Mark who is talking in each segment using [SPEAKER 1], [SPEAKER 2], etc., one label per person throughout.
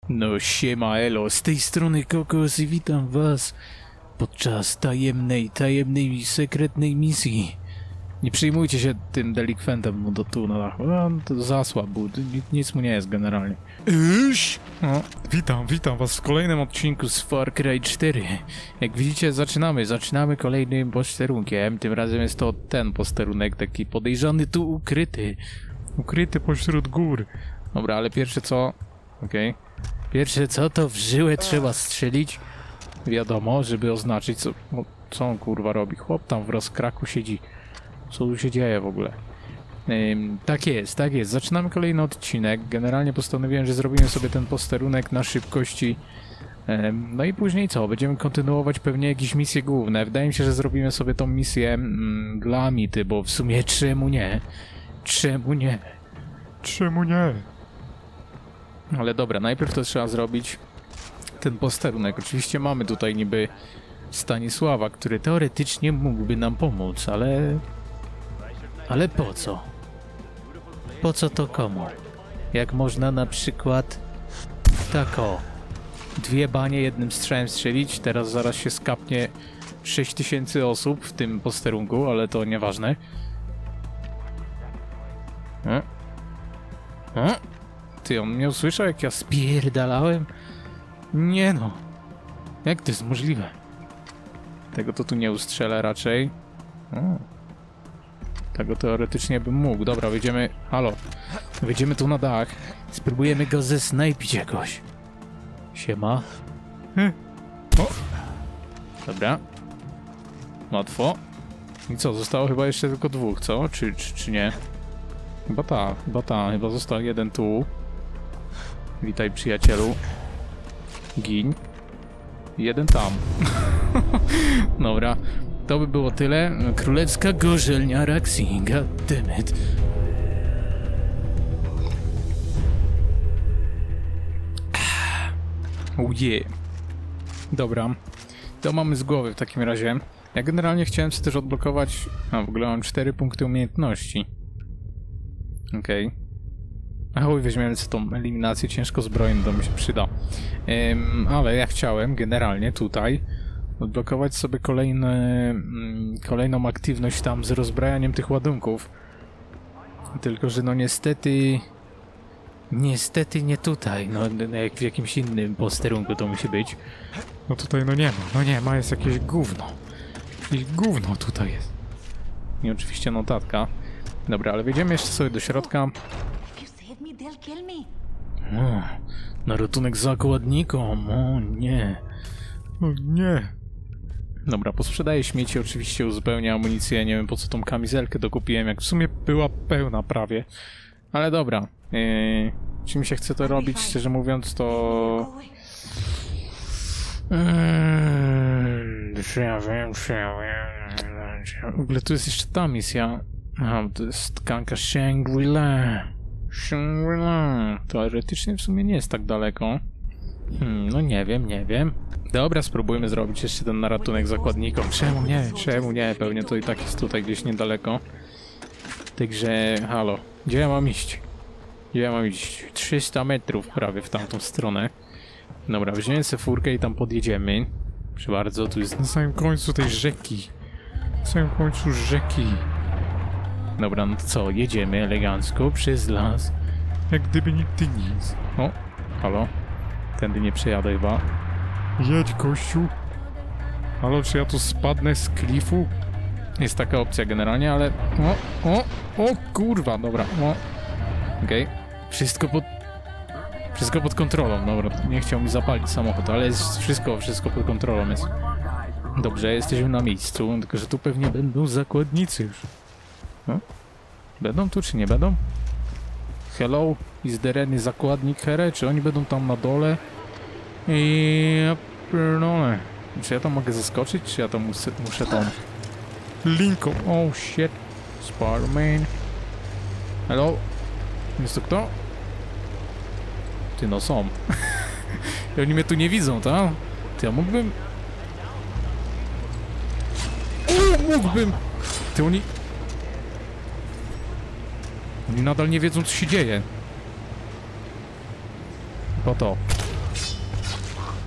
[SPEAKER 1] No siema elo, z tej strony Kokos i witam was podczas tajemnej, sekretnej misji. Nie przejmujcie się tym delikwentem tu na dachu, to zasłab był, nic mu nie jest generalnie. No, witam was w kolejnym odcinku z Far Cry 4. Jak widzicie zaczynamy kolejnym posterunkiem, tym razem jest to ten posterunek, taki podejrzany tu ukryty pośród gór. Dobra, ale pierwsze co, pierwsze co to w żyłę trzeba strzelić, wiadomo, żeby oznaczyć co on kurwa robi. Chłop tam w rozkraku siedzi. Co tu się dzieje w ogóle? Tak jest. Zaczynamy kolejny odcinek. Generalnie postanowiłem, że zrobimy sobie ten posterunek na szybkości. No i później co? Będziemy kontynuować pewnie jakieś misje główne. Wydaje mi się, że zrobimy sobie tą misję dla Amity, bo w sumie czemu nie? Czemu nie? Ale dobra, najpierw to trzeba zrobić ten posterunek. Oczywiście mamy tutaj niby Stanisława, który teoretycznie mógłby nam pomóc, ale po co? Po co to komu? Jak można na przykład tak o 2 banie jednym strzałem strzelić, teraz zaraz się skapnie 6000 osób w tym posterunku, ale to nieważne. Ty, on mnie usłyszał, jak ja spierdalałem? Nie no. Jak to jest możliwe? Tego to tu nie ustrzelę raczej. Tego teoretycznie bym mógł. Dobra, wyjdziemy... Halo. Wyjdziemy tu na dach. Spróbujemy go zesnajpić jakoś. Siema. O. Dobra. Łatwo. I co? Zostało chyba jeszcze tylko 2, co? Czy nie? Chyba ta. Chyba został jeden tu. Witaj, przyjacielu. Gin. Jeden tam. Dobra. To by było tyle. Królewska gorzelnia Raxi. Goddammit. Oh yeah. Dobra. To mamy z głowy w takim razie. Ja generalnie chciałem sobie też odblokować... w ogóle mam 4 punkty umiejętności. Chuj, weźmiemy sobie tą eliminację ciężko zbrojną, to mi się przyda. Ale ja chciałem generalnie tutaj odblokować sobie kolejną aktywność tam z rozbrajaniem tych ładunków. Tylko że no niestety nie tutaj, no jak w jakimś innym posterunku to musi być. No tutaj nie ma, jest jakieś gówno. Jakieś gówno tutaj jest. I oczywiście notatka. Dobra, ale wejdziemy jeszcze sobie do środka. Na ratunek zakładnikom, o nie. Dobra, posprzedaję śmieci, oczywiście uzupełnię amunicję, nie wiem po co tą kamizelkę dokupiłem, jak w sumie była pełna prawie. Ale dobra, czy mi się chce to robić, szczerze mówiąc, to... W ogóle tu jest jeszcze ta misja. To jest tkanka Shangri-La. Teoretycznie w sumie nie jest tak daleko. No nie wiem. Dobra, spróbujmy zrobić jeszcze ten na ratunek zakładnikom. Czemu nie? Pewnie to i tak jest tutaj gdzieś niedaleko. Także, halo. Gdzie ja mam iść? 300 metrów prawie w tamtą stronę. Dobra, weźmiemy sobie furkę i tam podjedziemy. Proszę bardzo, tu jest na samym końcu tej rzeki. Dobra, no to co? Jedziemy elegancko przez las. Jak gdyby nigdy nic. O, halo. Tędy nie przejadę chyba. Jedź, gościu. Halo, czy ja tu spadnę z klifu? Jest taka opcja generalnie, ale... O, kurwa, dobra. Okej. Wszystko pod kontrolą, dobra. Nie chciał mi zapalić samochód, ale jest wszystko pod kontrolą jest. Dobrze, jesteśmy na miejscu, tylko że tu pewnie będą zakładnicy już. Będą tu, czy nie będą? Hello, is there any zakładnik here? Czy oni będą tam na dole? Czy ja tam mogę zaskoczyć? Czy ja tam muszę tam... Linką, oh shit. Spider-Man. Hello? Jest tu kto? Ty, no są. I oni mnie tu nie widzą, tak? Ty, ja mógłbym... mógłbym! Ty, oni nadal nie wiedzą, co się dzieje. Po to.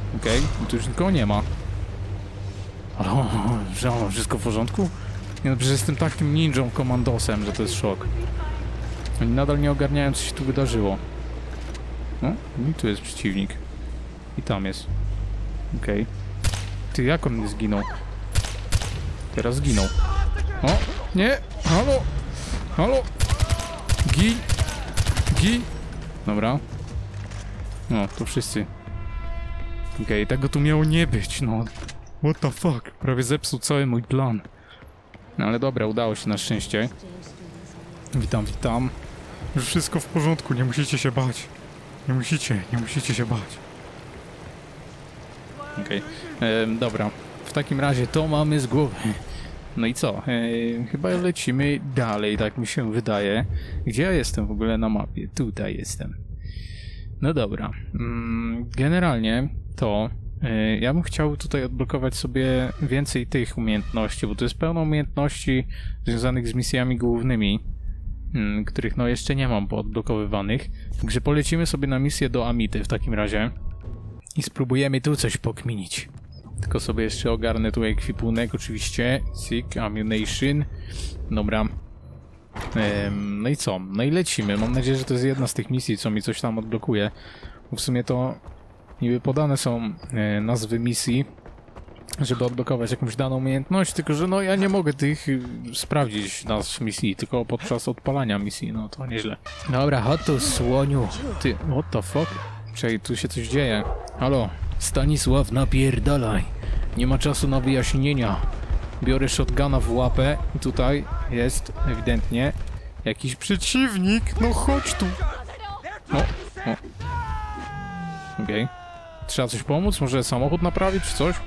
[SPEAKER 1] Okej, tu już nikogo nie ma. O, że wszystko w porządku? Nie, no, przecież jestem takim ninją komandosem, że to jest szok. Oni nadal nie ogarniają, co się tu wydarzyło. No, i tu jest przeciwnik. I tam jest. Okej. Ty, jak on nie zginął? Teraz zginął. O, nie! Halo! Halo! Gin! Gin! Dobra. No, to wszyscy. Okej, tego tu miało nie być, no. What the fuck? Prawie zepsuł cały mój plan. No ale dobra, udało się na szczęście. Witam, witam. Już wszystko w porządku, nie musicie się bać. Nie musicie się bać. Okej, dobra. W takim razie to mamy z głowy. No i co? Chyba lecimy dalej, tak mi się wydaje. Gdzie ja jestem w ogóle na mapie? Tutaj jestem. No dobra. Generalnie to ja bym chciał tutaj odblokować sobie więcej tych umiejętności, bo to jest pełno umiejętności związanych z misjami głównymi, których no jeszcze nie mam poodblokowywanych. Także polecimy sobie na misję do Amity w takim razie i spróbujemy tu coś pokminić. Tylko sobie jeszcze ogarnę tu ekwipunek oczywiście. Sick, ammunition. Dobra. No i co? No i lecimy. Mam nadzieję, że to jest jedna z tych misji, co mi coś tam odblokuje. Bo w sumie to niby podane są nazwy misji, żeby odblokować jakąś daną umiejętność, tylko że no ja nie mogę tych sprawdzić nazw misji, tylko podczas odpalania misji, no to nieźle. Dobra, chodź tu, słoniu. Ty, what the fuck? Czekaj, tu się coś dzieje. Halo, Stanisław, napierdalaj. Nie ma czasu na wyjaśnienia. Biorę shotguna w łapę i tutaj jest ewidentnie jakiś przeciwnik. No chodź tu. O. Okej. Trzeba coś pomóc? Może samochód naprawić czy coś?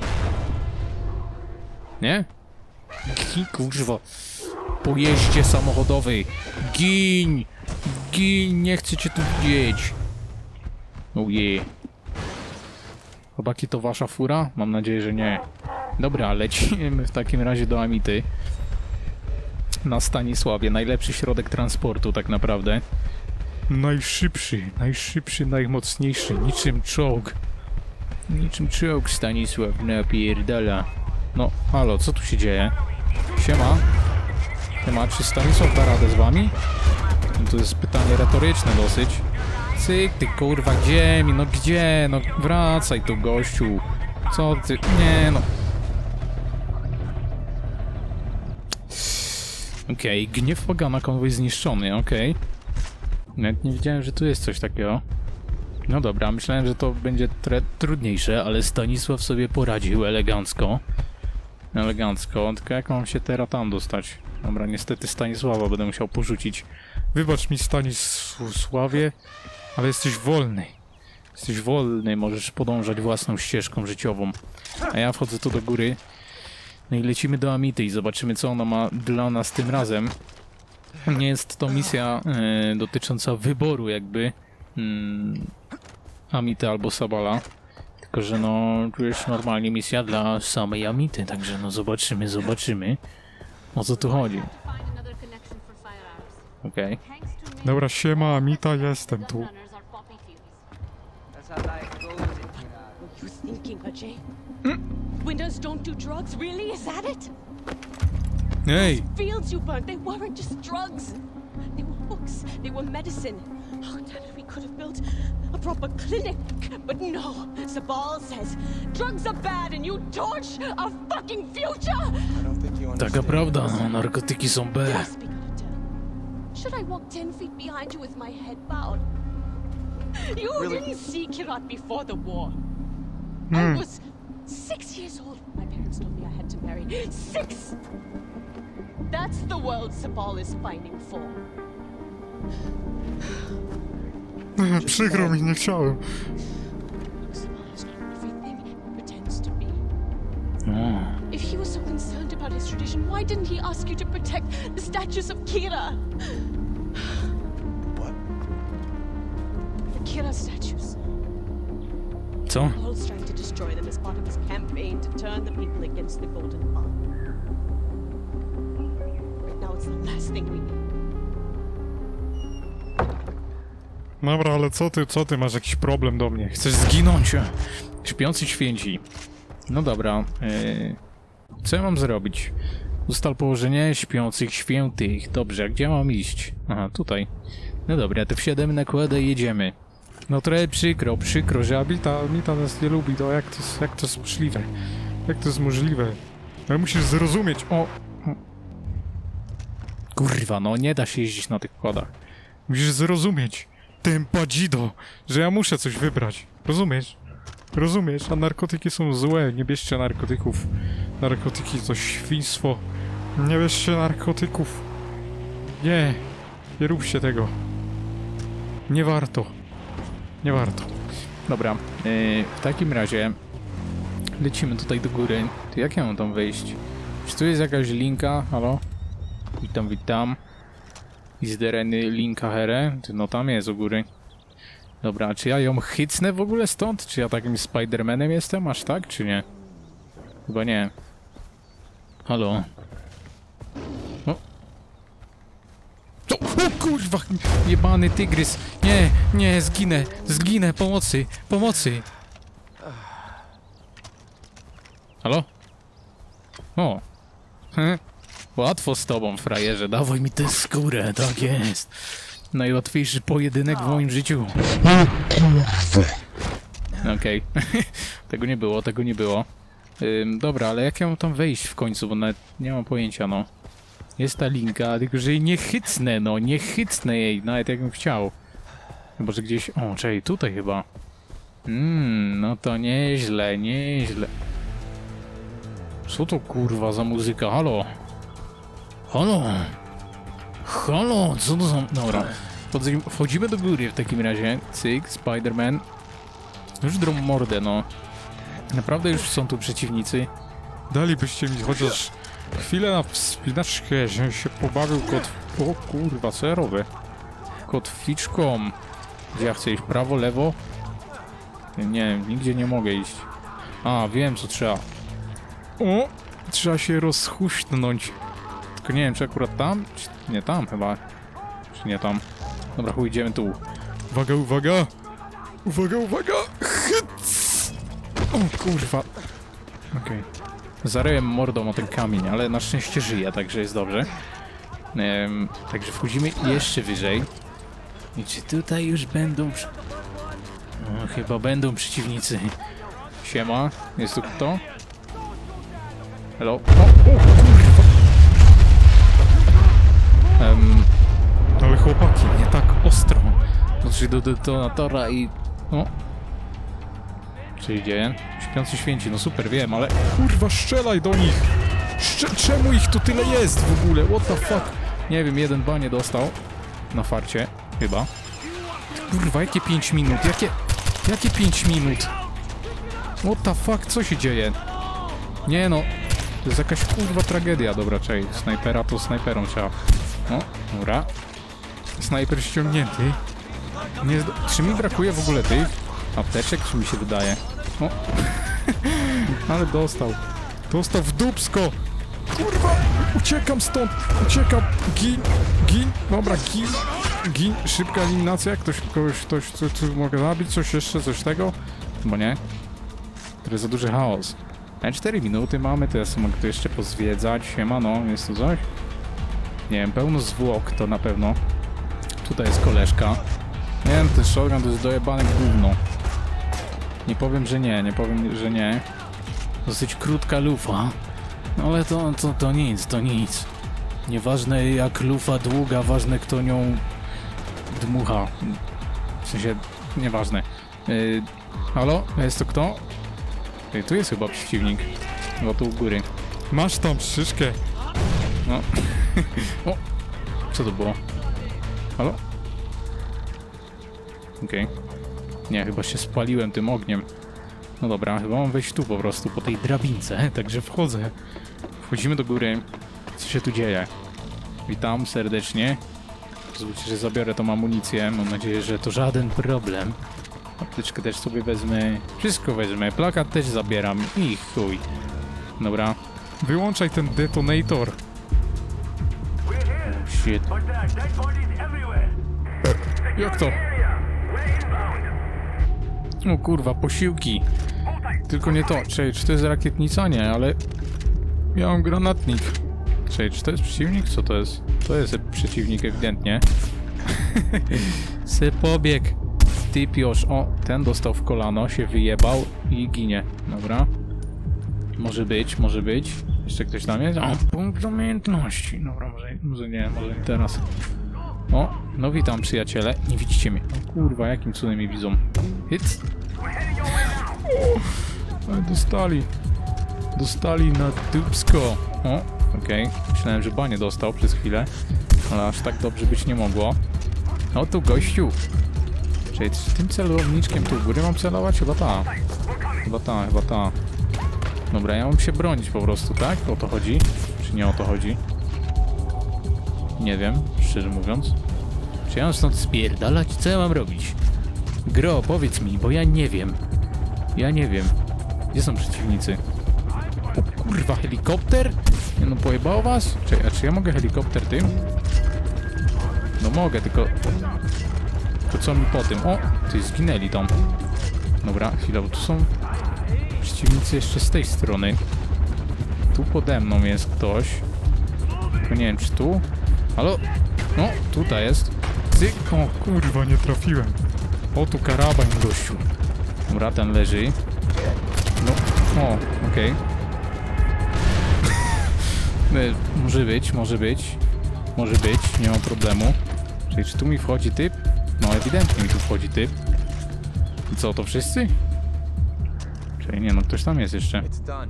[SPEAKER 1] Nie? Kurwa. Po jeździe samochodowej. Giń! Giń! Nie chcę cię tu widzieć. Ojej. Chłopaki, to wasza fura? Mam nadzieję, że nie. Dobra, lecimy w takim razie do Amity. Na Stanisławie. Najlepszy środek transportu tak naprawdę. Najszybszy, najmocniejszy. Niczym czołg. Niczym czołg Stanisław napierdala. No, halo, co tu się dzieje? Siema. Siema, czy Stanisław da radę z wami? No to jest pytanie retoryczne dosyć. Cyk, ty kurwa, gdzie mi? No gdzie? No wracaj tu, gościu. Co ty? Nie no. Okej, gniew pogana, konwój zniszczony, okej. Nawet nie wiedziałem, że tu jest coś takiego. No dobra, myślałem, że to będzie trudniejsze, ale Stanisław sobie poradził elegancko. Elegancko, tylko jak mam się teraz tam dostać? Dobra, niestety Stanisława będę musiał porzucić. Wybacz mi, Stanisławie, ale jesteś wolny. Jesteś wolny, możesz podążać własną ścieżką życiową. A ja wchodzę tu do góry. No i lecimy do Amity i zobaczymy, co ona ma dla nas tym razem. Nie jest to misja dotycząca wyboru jakby Amity albo Sabala. Tylko, że no tu jest normalnie misja dla samej Amity, także no zobaczymy o co tu chodzi. Okej. Dobra, siema Amita, jestem tu.
[SPEAKER 2] Windows don't do drugs, really? Is that it?
[SPEAKER 1] Hey!
[SPEAKER 2] Fields you burnt, they weren't just drugs. They were hooks, they were medicine. Oh, damn it, we could have built a proper clinic. But no, Sabal says drugs are bad and you torch our fucking future!
[SPEAKER 3] I don't think you understand.
[SPEAKER 1] Taka prawda, no, narkotyki są B.
[SPEAKER 2] Just speak out, Dylan. Should I walk 10 feet behind you with my head bowed? You
[SPEAKER 3] Really?
[SPEAKER 2] didn't see Kirat before the war. I was 6 years old. My parents told me I had to marry. 6! That's the world Sabal is fighting for.
[SPEAKER 1] Przykro mi, nie chciałem.
[SPEAKER 2] Look, Sabal is not everything he pretends to be.
[SPEAKER 1] No.
[SPEAKER 2] If he was so concerned about his tradition, why didn't he ask you to protect the statues of Kira?
[SPEAKER 3] What?
[SPEAKER 2] The Kira statues.
[SPEAKER 1] Co?
[SPEAKER 2] Paul's trying to destroy them as part of his campaign to turn the people against the Golden Path. Right now it's the last thing we need.
[SPEAKER 1] Dobra, ale co ty masz jakiś problem do mnie? Chcesz zginąć? Śpiący święci. No dobra. Co ja mam zrobić? Ustal położenie śpiących świętych. Dobrze, a gdzie mam iść? Aha, tutaj. No dobra, to wsiadamy na kładę i jedziemy. No trochę przykro, że Abita nas nie lubi. No jak to jest możliwe? Jak to jest możliwe? Ale musisz zrozumieć. O! Kurwa, no nie da się jeździć na tych kładach. Musisz zrozumieć, Tempadzido, że ja muszę coś wybrać. Rozumiesz? Rozumiesz? A narkotyki są złe. Nie bierzcie narkotyków. Narkotyki to świństwo. Nie bierzcie narkotyków. Nie. Nie róbcie tego. Nie warto. Nie warto. Dobra. W takim razie lecimy tutaj do góry. To jak ja mam tam wejść? Czy tu jest jakaś linka? Halo? Witam, witam. Is there any linka here? No tam jest u góry. Dobra, czy ja ją chycnę w ogóle stąd? Czy ja takim Spider-Manem jestem? Aż tak, czy nie? Chyba nie. Halo? O kurwa! Jebany tygrys! Nie, nie, zginę, pomocy! Halo? O! Łatwo z tobą, frajerze, dawaj mi tę skórę, tak jest. Najłatwiejszy pojedynek w moim życiu. Okej. Tego nie było. Dobra, ale jak ja mam tam wejść w końcu, bo nawet nie mam pojęcia, no. Jest ta linka, tylko że jej nie chycnę, no. Nie chycnę jej, nawet jakbym chciał. Chyba, że gdzieś... O, czekaj, tutaj chyba. No to nieźle. Co to kurwa za muzyka? Halo? Halo, co to za... Dobra. Wchodzimy do góry w takim razie. Cyk, Spider-Man. Już drą mordę, no. Naprawdę już są tu przeciwnicy. Dalibyście mi chociaż chwilę na wspinaczkę, żebym się pobawił O kurwa, co ja robię? Kotwiczką. Gdzie ja chcę iść? Prawo, lewo? Nie, nigdzie nie mogę iść. A, wiem co trzeba. O! Trzeba się rozhuśtnąć. Tylko nie wiem, czy akurat tam? Czy nie tam chyba. Czy nie tam? Dobra, chuj, idziemy tu. Uwaga! Hyc! O kurwa. Okej. Zaryłem mordą o ten kamień, ale na szczęście żyję, także jest dobrze. Także wchodzimy jeszcze wyżej. I czy tutaj już będą... chyba będą przeciwnicy. Siema, jest tu kto? Hello? O kurwa! Ale chłopaki, nie tak ostro. Doszli do detonatora i... O! Co się dzieje? Śpiący święci, no super, wiem, ale... Kurwa, strzelaj do nich! Czemu ich tu tyle jest w ogóle? What the fuck? Nie wiem, jeden banie dostał. Na farcie, chyba. Kurwa, jakie 5 minut? Jakie 5 minut? What the fuck? Co się dzieje? Nie no. To jest jakaś kurwa tragedia. Dobra, czekaj. Snajpera to snajperą trzeba. O, dobra. Snajper ściągnięty. Nie, czy mi brakuje w ogóle tych apteczek, czy mi się wydaje? O. Ale dostał. Dostał w dupsko. Kurwa. Uciekam stąd. Uciekam. Gin. Dobra, gin. Szybka eliminacja. Ktoś mogę zabić? Coś jeszcze? Coś tego? Bo nie. To jest za duży chaos. 4 minuty mamy, to ja sobie mogę tu jeszcze pozwiedzać. Siemano, jest tu coś? Nie wiem, pełno zwłok to na pewno. Tutaj jest koleżka. Nie wiem, ten shotgun to jest dojebane gówno. Nie powiem, że nie. Dosyć krótka lufa. No ale to nic. Nieważne jak lufa długa, ważne kto nią dmucha. W sensie, nieważne. Halo? Jest to kto? Tu jest chyba przeciwnik. Chyba tu u góry. Masz tam szyszkę. No. O! Co to było? Halo? Okej. Nie, chyba się spaliłem tym ogniem. No dobra, chyba mam wejść tu po prostu, po tej drabince. Także wchodzę. Wchodzimy do góry. Co się tu dzieje? Witam serdecznie. Pozwólcie, że zabiorę tą amunicję. Mam nadzieję, że to żaden problem. Apteczkę też sobie wezmę. Wszystko wezmę. Plakat też zabieram. I chuj. Dobra. Wyłączaj ten detonator. Oh, shit. Jak to? O kurwa, posiłki. Tylko nie to. Czekaj, czy to jest rakietnica? Nie, ale... Ja mam granatnik. Czekaj, czy to jest przeciwnik? Co to jest? To jest przeciwnik ewidentnie. Se pobieg. Typiosz. O, ten dostał w kolano, się wyjebał i ginie. Dobra. Może być, może być. Jeszcze ktoś tam jest? O, punkt umiejętności. Dobra, może nie teraz. O, no witam przyjaciele. Nie widzicie mnie. O kurwa, jakim cudem mnie widzą. Hit. Ale dostali na dupsko. O, okej. Myślałem, że banie dostał przez chwilę. Ale aż tak dobrze być nie mogło. No tu gościu. Czyli tym celowniczkiem tu u góry mam celować? Chyba ta. Dobra, ja mam się bronić po prostu, tak? O to chodzi? Czy nie o to chodzi? Nie wiem, szczerze mówiąc. Czy ja mam stąd spierdalać? Co ja mam robić? Gro, powiedz mi, bo ja nie wiem. Gdzie są przeciwnicy? O kurwa, helikopter? Nie no, pojebało was? Czy ja mogę helikopter tym? No mogę, tylko... To co mi po tym? O, ty zginęli tam. Dobra, chwila, bo tu są przeciwnicy jeszcze z tej strony. Tu pode mną jest ktoś. Tylko nie wiem, czy tu? Halo? No, tutaj jest. Cyk. O kurwa, nie trafiłem. O, tu karaban, gościu. Dobra, ten leży. No, o, okej. Może być, nie ma problemu. Czyli czy tu mi wchodzi typ? No, ewidentnie mi tu wchodzi typ. I co, to wszyscy? Czyli nie, no ktoś tam jest jeszcze.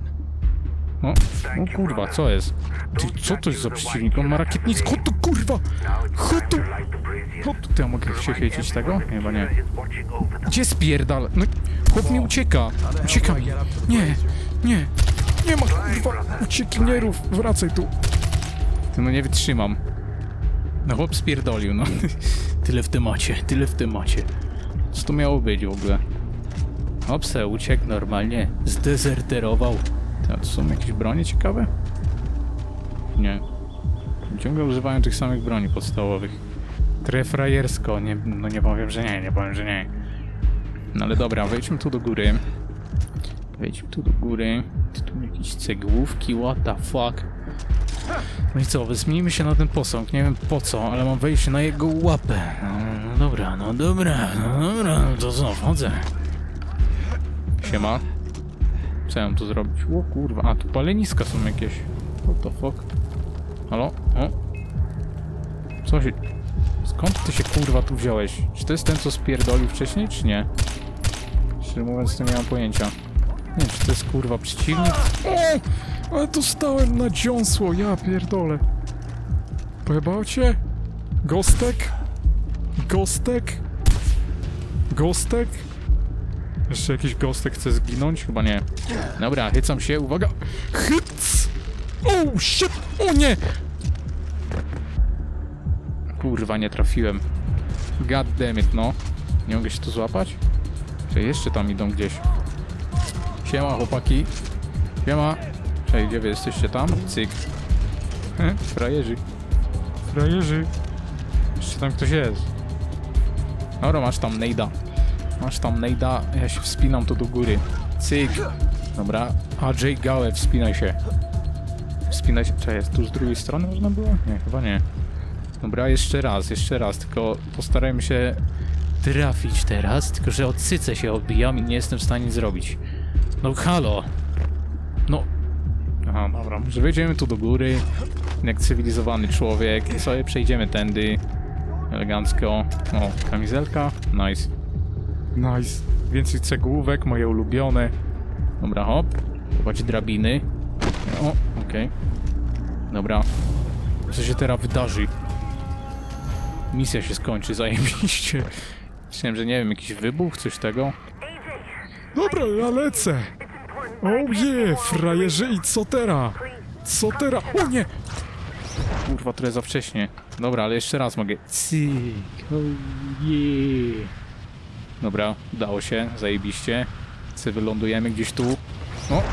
[SPEAKER 1] O kurwa, co jest? Ty, co to jest za przeciwnik? On ma rakietnicę. Chodź tu, kurwa! Chodź tu! Ty, ja mogę się chycić tego? Chyba nie. Gdzie spierdala? No, chłop mi ucieka. Ucieka mi. Nie ma, kurwa, uciekinierów. Wracaj tu. Ty, no nie wytrzymam. No chłop spierdolił, no. Tyle w temacie. Co to miało być w ogóle? Opse, uciekł normalnie. Zdezerterował. To są jakieś bronie ciekawe? Nie. Ciągle używają tych samych broni podstawowych. Trefrajersko. Nie powiem, że nie. No ale dobra, wejdźmy tu do góry. Tu jakieś cegłówki, what the fuck. No i co, wezmijmy się na ten posąg. Nie wiem po co, ale mam wejść na jego łapę. No dobra, to co, wchodzę. Siema. Co ja mam tu zrobić? O kurwa, a tu paleniska są jakieś. What the fuck? Halo? O? Co się... Skąd ty się kurwa tu wziąłeś? Czy to jest ten, co spierdolił wcześniej, czy nie? Szczerze mówiąc, to nie mam pojęcia. Nie wiem, czy to jest kurwa przeciwnik? O! Ale dostałem na dziąsło, ja pierdolę. Pojebało cię? Gostek? Jeszcze jakiś gostek chce zginąć? Chyba nie. Dobra, chycam się, uwaga! Hyc! Oh shit! O nie! Kurwa, nie trafiłem. God damn it, no. Nie mogę się tu złapać? Czy jeszcze tam idą gdzieś? Siema, chłopaki. Siema. Cześć, gdzie wy jesteście tam? Cyk. Frajerzy. Jeszcze tam ktoś jest. Dobra, masz tam nejda. Ja się wspinam tu do góry. Cyk. Dobra. AJ Gałe, wspinaj się. Czy jest tu z drugiej strony można było? Nie, chyba nie. Dobra, jeszcze raz. Tylko postarajmy się trafić teraz. Tylko, że od cyce się odbijam i nie jestem w stanie nic zrobić. No halo. No. Aha, dobra. Może wejdziemy tu do góry. Jak cywilizowany człowiek. I sobie przejdziemy tędy. Elegancko. O, kamizelka. Nice. Więcej cegłówek, moje ulubione. Dobra, hop. Zobaczcie drabiny. O, okej. Dobra. Co się teraz wydarzy? Misja się skończy, zajebiście. Myślałem, że nie wiem, jakiś wybuch, coś tego. Dobra, ja lecę. Oh yeah, frajerzy, i co teraz? O nie! Kurwa, trochę za wcześnie. Dobra, ale jeszcze raz mogę. Cyk, oh yeah. Dobra, udało się, zajebiście. Wylądujemy gdzieś tu. O!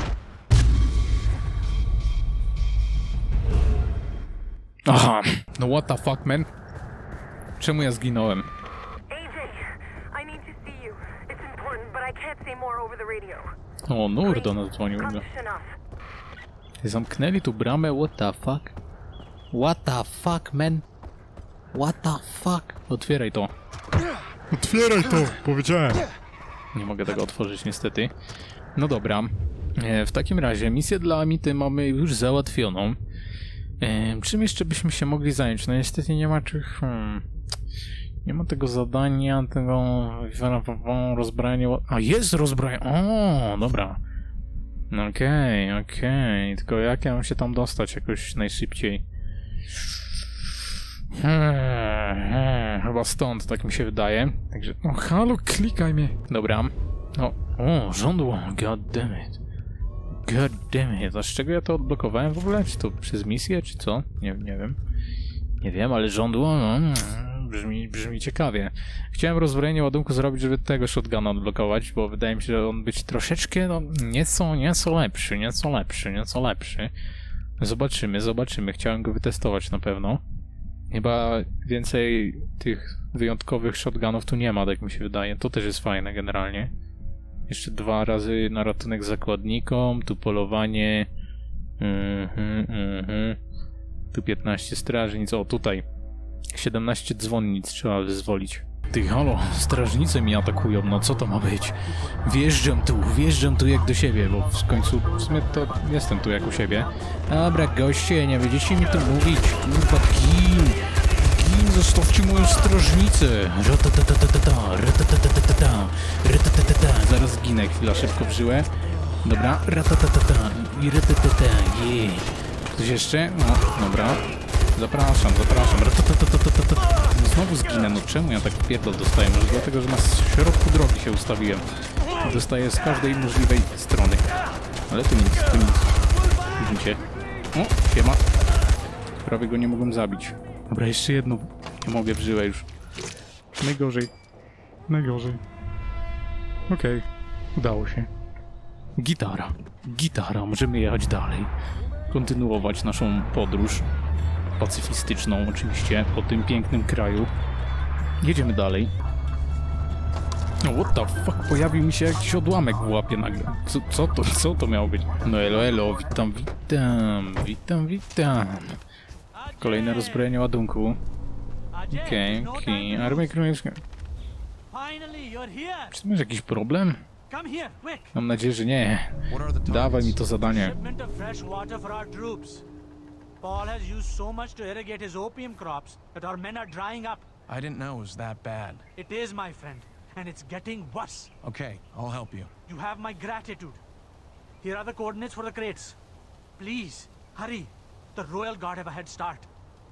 [SPEAKER 1] Aha, no what the fuck, man? Czemu ja zginąłem?
[SPEAKER 3] AJ, I need to see you. It's important, but I can't say more over the
[SPEAKER 1] O, Nur do nas dzwonił. Zamknęli tu bramę, what the fuck? What the fuck, man? What the fuck? Otwieraj to. Otwieraj to, powiedziałem. Nie mogę tego otworzyć niestety. No dobra. W takim razie misję dla Amity mamy już załatwioną. Czym jeszcze byśmy się mogli zająć? No niestety nie ma tych... Nie ma tego zadania, tego rozbrajania... A, jest rozbrajanie! O, dobra. Okej. Tylko jak ja mam się tam dostać jakoś najszybciej? Chyba stąd, tak mi się wydaje. Także... O, halo, klikaj mnie! Dobra. O, żądło. God damn it. A z czego ja to odblokowałem w ogóle? Czy to przez misję, czy co? Nie wiem. Nie wiem, ale żądło... Brzmi ciekawie. Chciałem rozbrojenie ładunku zrobić, żeby tego shotguna odblokować, bo wydaje mi się, że on być troszeczkę, no, nieco lepszy. Zobaczymy. Chciałem go wytestować na pewno. Chyba więcej tych wyjątkowych shotgunów tu nie ma, tak mi się wydaje. To też jest fajne generalnie. Jeszcze 2 razy na ratunek zakładnikom, tu polowanie. Tu 15 strażnic, o tutaj 17 dzwonnic trzeba wyzwolić. Ty, halo, strażnice mi atakują, no co to ma być? Wjeżdżam tu jak do siebie, bo w końcu w sumie to jestem tu jak u siebie. Dobra, goście, nie będziecie mi tu mówić, kurwa, gin, zostawcie moją strażnicę. Zaraz ginę, chwila, szybko w żyłę. Dobra, i Coś jeszcze? No, dobra. Zapraszam. Znowu zginę, no czemu ja tak pierdol dostaję? Może dlatego, że na środku drogi się ustawiłem. Dostaję z każdej możliwej strony. Ale tu nic. Widzicie? O, siema. Prawie go nie mogłem zabić. Dobra, jeszcze jedno. Nie mogę w żyłę już. Najgorzej. Okej. Udało się. Gitara. Możemy jechać dalej. Kontynuować naszą podróż. Pacyfistyczną oczywiście, po tym pięknym kraju. Jedziemy dalej. No what the fuck, pojawił mi się jakiś odłamek w łapie nagle. Co to miało być? No elo, witam. Kolejne rozbrojenie ładunku. Okej. Armia królewska. Czy masz jakiś problem? Mam nadzieję, że nie. Dawaj mi to zadanie.
[SPEAKER 3] Paul has used so much to irrigate his opium crops that our men are drying up.
[SPEAKER 4] I didn't know it was that bad.
[SPEAKER 3] It is, my friend, and it's getting worse.
[SPEAKER 4] Okay, I'll help you.
[SPEAKER 3] You have my gratitude. Here are the coordinates for the crates. Please, hurry. The Royal Guard have a head start.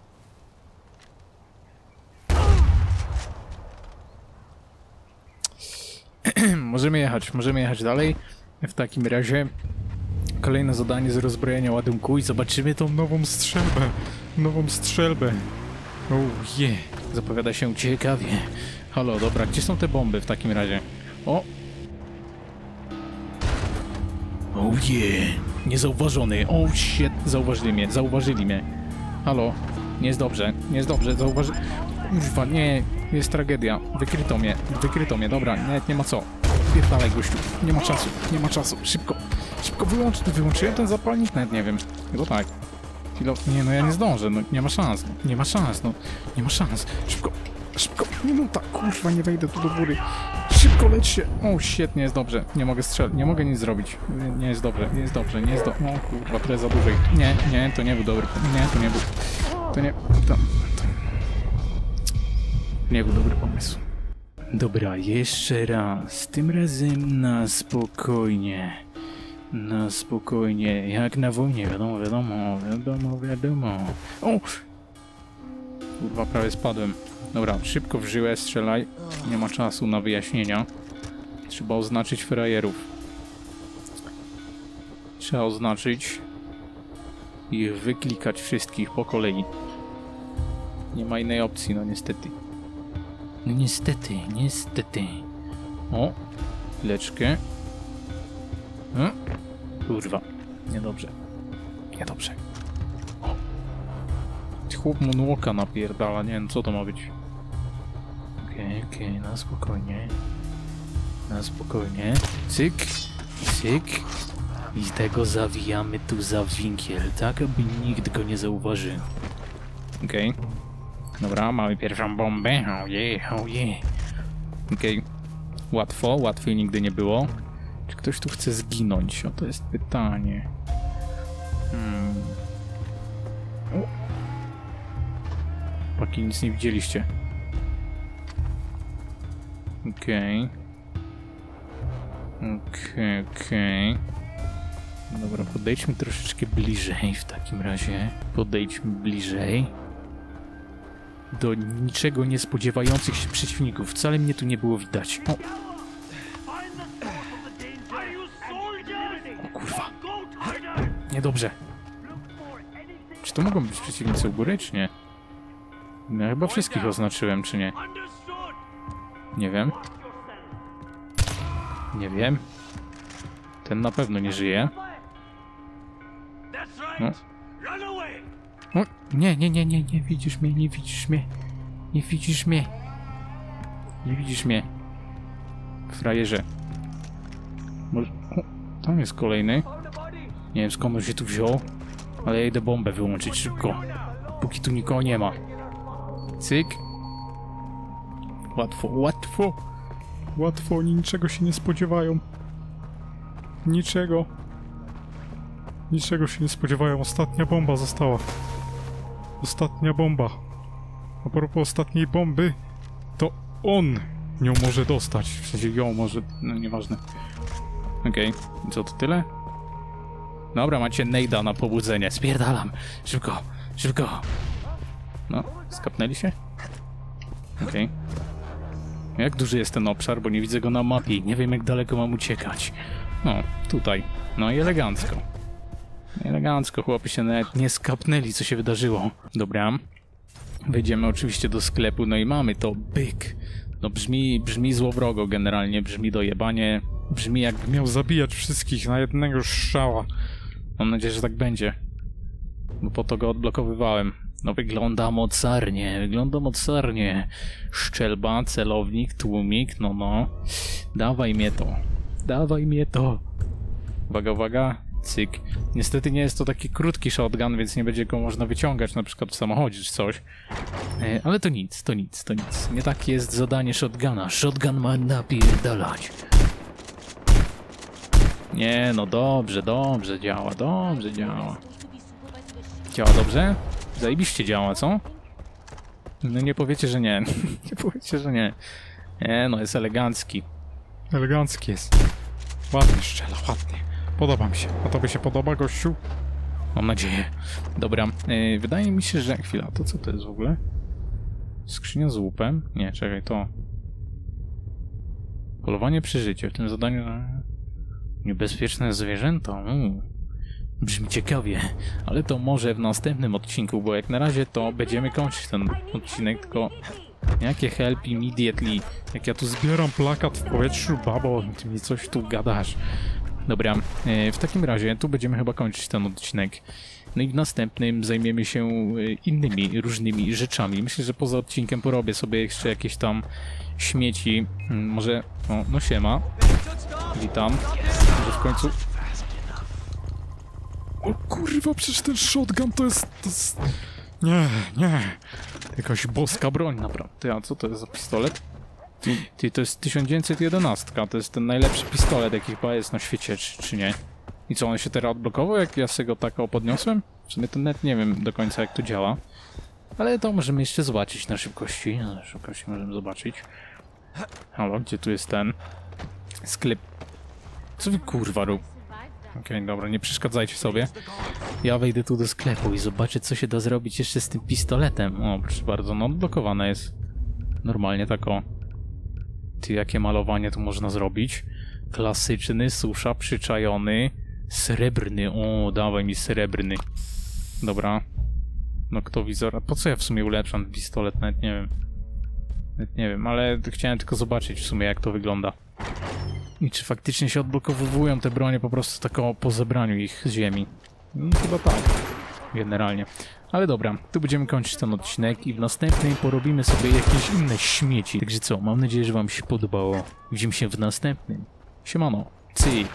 [SPEAKER 1] Możemy jechać dalej. W takim razie kolejne zadanie z rozbrojenia ładunku i zobaczymy tą nową strzelbę. Oh yeah. Zapowiada się ciekawie. Halo, dobra, gdzie są te bomby w takim razie? O! Oh yeah. Niezauważony. Oh shit. Zauważyli mnie. Halo. Nie jest dobrze. Kurwa, nie. Jest tragedia. Wykryto mnie. Dobra, nie ma co. Pierdalaj, gościu. Nie ma czasu. Szybko wyłączyłem ten zapalnik? Nawet nie wiem. Chyba tak. Nie, no ja nie zdążę. No nie ma szans. Szybko. Minuta. Kurwa, nie wejdę tu do góry. Szybko, leć się. O, shit, nie jest dobrze. Nie mogę strzelić. Nie mogę nic zrobić. Nie jest dobrze. O kurwa, tyle za dłużej. Nie, to nie był dobry. Nie był dobry pomysł. Dobra, jeszcze raz. Tym razem na spokojnie. Jak na wojnie, wiadomo. O! Kurwa, prawie spadłem. Dobra, szybko w żyłę, strzelaj. Nie ma czasu na wyjaśnienia. Trzeba oznaczyć frajerów. Trzeba oznaczyć i wyklikać wszystkich po kolei. Nie ma innej opcji, no niestety. Niestety. O, chwileczkę. Kurwa, niedobrze. O. Chłop moonwalka napierdala, nie wiem co to ma być. Okej, na spokojnie. Cyk. Cyk. I tego zawijamy tu za winkiel, tak aby nikt go nie zauważył. Okej. Dobra, mamy pierwszą bombę. Oh yeah. Okej. Łatwo, łatwiej nigdy nie było. Czy ktoś tu chce zginąć? O, to jest pytanie. Chłopaki, nic nie widzieliście. Okej. Dobra, podejdźmy troszeczkę bliżej w takim razie. Podejdźmy bliżej. Do niczego nie spodziewających się przeciwników. Wcale mnie tu nie było widać. O kurwa. Niedobrze. Czy to mogą być przeciwnicy u góry, czy nie? Ja chyba wszystkich oznaczyłem, czy nie? Nie wiem. Nie wiem. Ten na pewno nie żyje. No. O, nie widzisz mnie, nie widzisz mnie. Nie widzisz mnie. Nie widzisz mnie. Frajerze. Może... O, tam jest kolejny. Nie wiem skąd on się tu wziął. Ale ja idę bombę wyłączyć szybko. Póki tu nikogo nie ma. Cyk. Łatwo, oni niczego się nie spodziewają. Niczego się nie spodziewają. Ostatnia bomba została. Ostatnia bomba. A propos ostatniej bomby, to on nią może dostać. W sensie ją może... No nieważne. Okej. I co, to tyle? Dobra, macie nejda na pobudzenie. Spierdalam. Szybko. No, skapnęli się? Okej. Jak duży jest ten obszar, bo nie widzę go na mapie i nie wiem jak daleko mam uciekać. No, tutaj. No i elegancko. Elegancko, chłopy się nawet nie skapnęli, co się wydarzyło. Dobra. Wejdziemy oczywiście do sklepu, no i mamy to byk. No brzmi złowrogo generalnie, brzmi dojebanie. Brzmi jakby miał zabijać wszystkich na jednego strzała. Mam nadzieję, że tak będzie. Bo po to go odblokowywałem. No wygląda mocarnie. Szczelba, celownik, tłumik, no. Dawaj mnie to. Uwaga. Cyk. Niestety nie jest to taki krótki shotgun, więc nie będzie go można wyciągać na przykład w samochodzie czy coś. Ale to nic. Nie takie jest zadanie shotguna. Shotgun ma napierdalać. Nie, no dobrze działa, Działa dobrze? Zajebiście działa, co? No nie powiecie, że nie. Nie, no jest elegancki. Elegancki jest. Ładnie strzela, ładnie. Podoba mi się. A tobie się podoba, gościu? Mam nadzieję. Dobra, wydaje mi się, że... Chwila, to co to jest w ogóle? Skrzynia z łupem? Nie, czekaj, to... Polowanie przy życiu. W tym zadaniu... Niebezpieczne zwierzęta. Brzmi ciekawie, ale to może w następnym odcinku, bo jak na razie to będziemy kończyć ten odcinek, tylko jakie help immediately, jak ja tu zbieram plakat w powietrzu, babo, ty mi coś tu gadasz. Dobra, w takim razie tu będziemy chyba kończyć ten odcinek. No i w następnym zajmiemy się innymi różnymi rzeczami. Myślę, że poza odcinkiem porobię sobie jeszcze jakieś tam śmieci. Może... O, no siema. Witam. Może w końcu... O kurwa, przecież ten shotgun to jest... Nie. Jakaś boska broń, naprawdę. A co to jest za pistolet? Ty, to jest 1911. To jest ten najlepszy pistolet, jaki chyba jest na świecie, czy nie? I co, on się teraz odblokował, jak ja sobie go tak podniosłem? W sumie to net nie wiem do końca, jak to działa. Ale to możemy jeszcze zobaczyć na szybkości. Na szybkości możemy zobaczyć. Halo, gdzie tu jest ten sklep? Co wy kurwa rób? Okej, dobra, nie przeszkadzajcie sobie. Ja wejdę tu do sklepu i zobaczę, co się da zrobić jeszcze z tym pistoletem. O, proszę bardzo, no odblokowane jest. Normalnie tak o. Ty, jakie malowanie tu można zrobić? Klasyczny, susza, przyczajony, srebrny. O, dawaj mi srebrny. Dobra. Noktowizor. Po co ja w sumie ulepszam ten pistolet? Nawet nie wiem, ale chciałem tylko zobaczyć w sumie, jak to wygląda. I czy faktycznie się odblokowują te bronie po prostu tak po zebraniu ich z ziemi. Chyba tak. Generalnie. Ale dobra, tu będziemy kończyć ten odcinek i w następnym porobimy sobie jakieś inne śmieci. Także co, mam nadzieję, że wam się podobało. Widzimy się w następnym. Siemano. Cyk.